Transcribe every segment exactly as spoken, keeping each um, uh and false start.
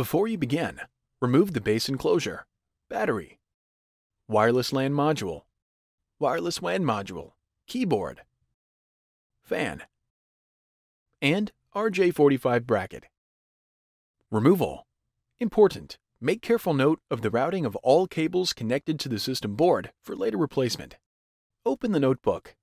Before you begin, remove the base enclosure, battery, wireless LAN module, wireless W A N module, keyboard, fan, and R J forty-five bracket. Removal. Important. Make careful note of the routing of all cables connected to the system board for later replacement. Open the notebook.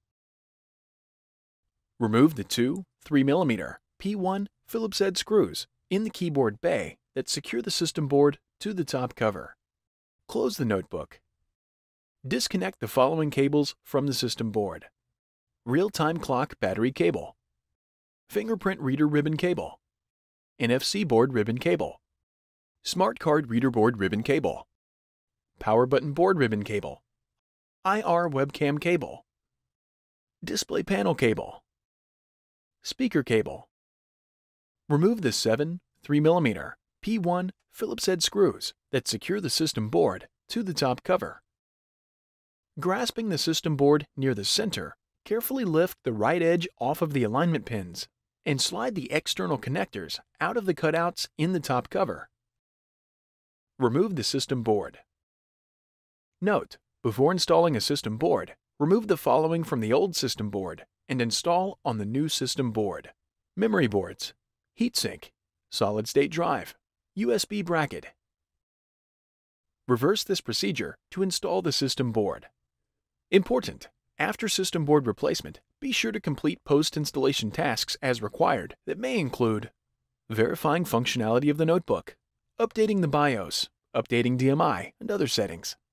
Remove the two three millimeter P one Phillips head screws in the keyboard bay that secure the system board to the top cover. Close the notebook. Disconnect the following cables from the system board: real-time clock battery cable, fingerprint reader ribbon cable, N F C board ribbon cable, smart card reader board ribbon cable, power button board ribbon cable, I R webcam cable, display panel cable, speaker cable. Remove the seven three millimeter P one Phillips head screws that secure the system board to the top cover. Grasping the system board near the center, carefully lift the right edge off of the alignment pins and slide the external connectors out of the cutouts in the top cover. Remove the system board. Note: before installing a system board, remove the following from the old system board and install on the new system board: memory boards, heatsink, solid-state drive, U S B bracket. Reverse this procedure to install the system board. Important: after system board replacement, be sure to complete post-installation tasks as required that may include verifying functionality of the notebook, updating the BIOS, updating D M I, and other settings.